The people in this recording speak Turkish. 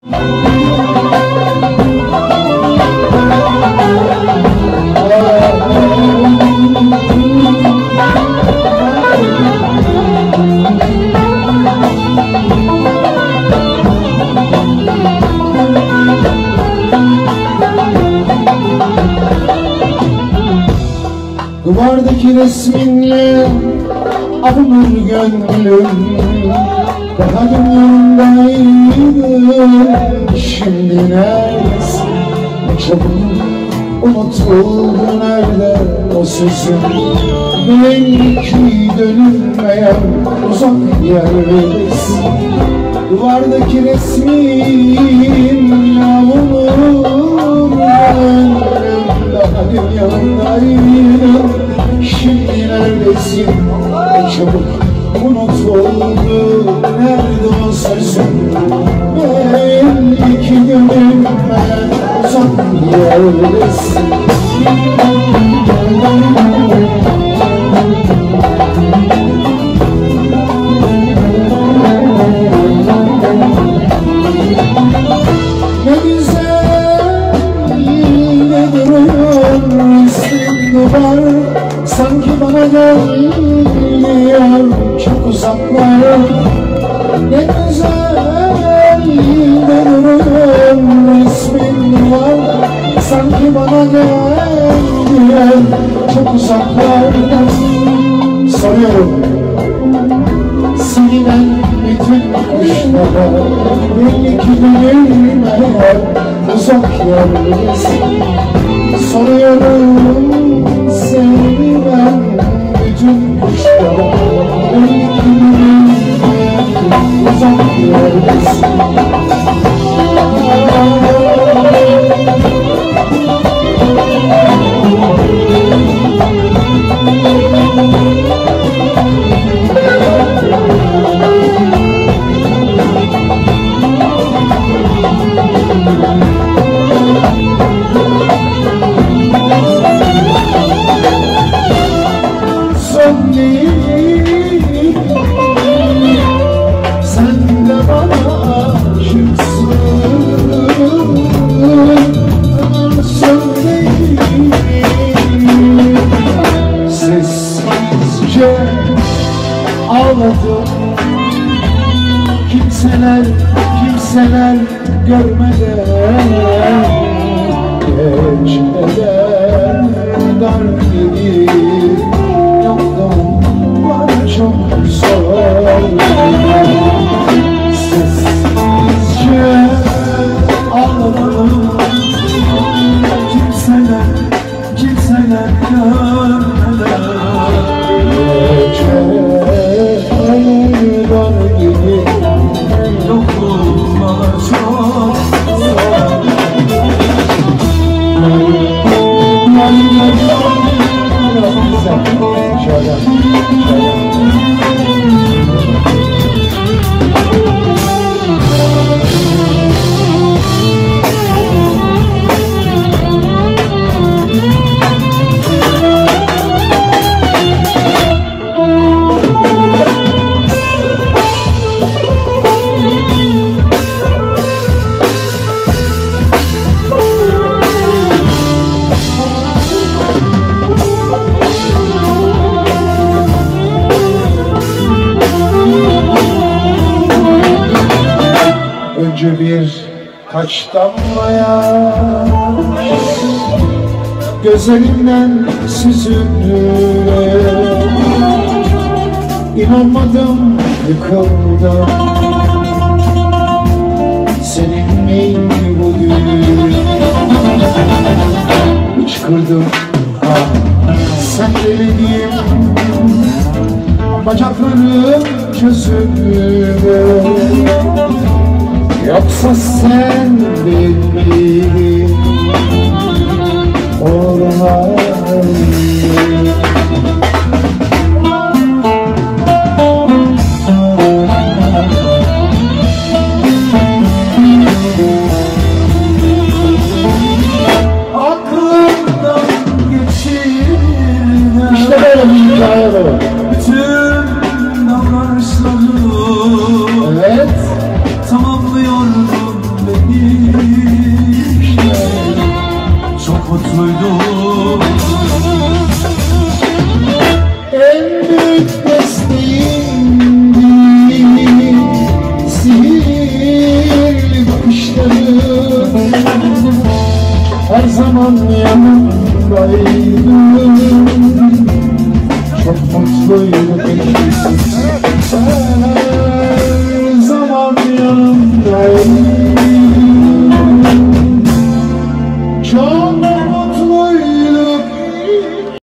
Duvardaki resminle alınır gönlüm. Daha dün yanındaydın, şimdi neredesin? Ne çabuk unutuldu nerede o sözün? Belki dönülmeyen uzak yerdesin. Duvardaki resminle alınır gönlüm. Daha dün yanındaydın, şimdi neredesin? Ne çabuk unutuldu nerede o sözün? Belki görünmeyen uzak yerdesin. Ne güzel ne duruyor üstünde var, sanki bana geliyor çok uzaklar. Ne güzel ne duruyor ismin var, sanki bana geliyor çok uzaklardan. Soruyorum seni ben bütün kuşlara, belli ki dönülmeyen uzak yerdesin. Soruyorum seni ben bütün kuşlara, belli ki dönülmeyen uzak yerdesin. Son değil, sen de bana aşıksın. Son değil, sessizce ağladım. Kimseler görmeden, geceler dar gibi yaptım bana çok zor. Sessizce ağladım. Kimseler görmeden, geceler dar gibi yokluğum bana çok zor. Önce birkaç damla yaş gözlerinden süzüldü. İnanmadım, yıkıldım. Senin miydi bu düğün? Hıçkırdım, ah sen deliyim. Bacaklarım çözüldü. Yoksa sen bilmedin olmaz. Aklımdan geçirdim. İşte böyle bir hikaye var. Bütün davranışları, evet, tamamlıyordum her zaman yanımdaydın. Çok mutluyduk ikimiz.